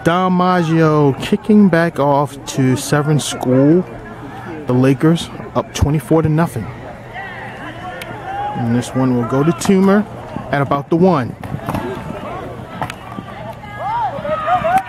Don Maggio kicking back off to Severn School. The Lakers up 24-0. And this one will go to Toomer at about the 1.